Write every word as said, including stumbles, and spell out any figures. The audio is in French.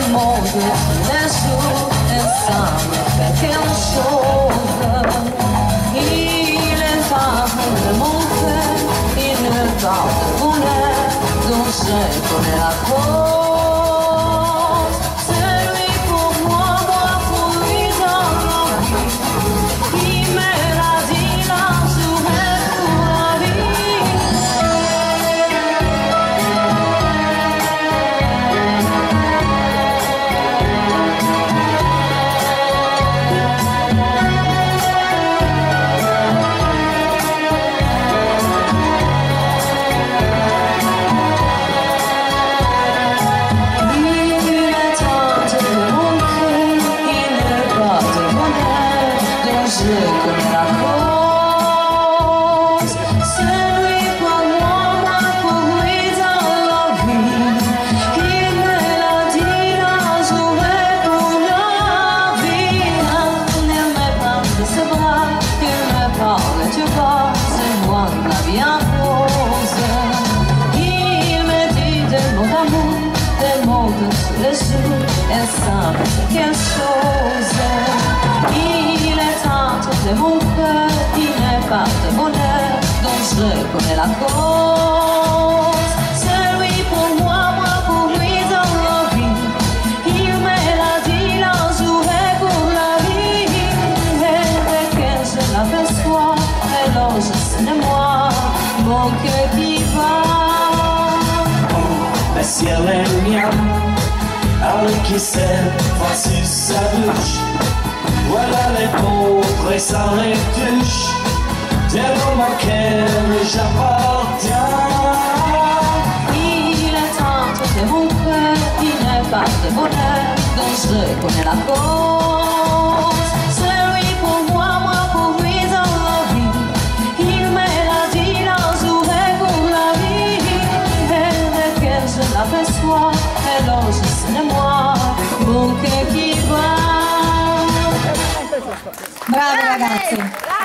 monde les jours ensemble fait quelque chose. Il est parle de mon cœur, il me parle de bonheur dont je connais la cause. C'est lui pour moi, moi pour lui dans la vie. Il me l'a dit là, j'aurai pour la je connais la cause. C'est lui pour moi, moi pour lui dans la vie. Il me l'a dit un jour et pour la vie. Il me parle de ses bras, il me parle du bas, c'est moi la vie en rose. Il me dit des mots d'amour, des mots de tous les jours, et ça me fait quelque chose. Il est de mon cœur, il n'est pas de bonheur dont je connais la cause. C'est lui pour moi, moi pour lui dans la vie. Il me l'a dit l'un jour et pour la vie. Et dès que je l'aperçois, alors je sais de moi mon cœur qui bat. Oh, le ciel est mien, avec qui s'est voici sa bouche. Voilà les pauvres et sa rétuche, devant ma cœur j'appartiens. Il est entre de mon cœur, il n'est pas de bonheur dont je connais la cause. C'est lui pour moi, moi pour lui dans la vie. Il me l'a dit l'un jour et pour la vie. Et dès que je l'aperçois, alors je sais de moi mon cœur qui bat. Bravi ragazzi!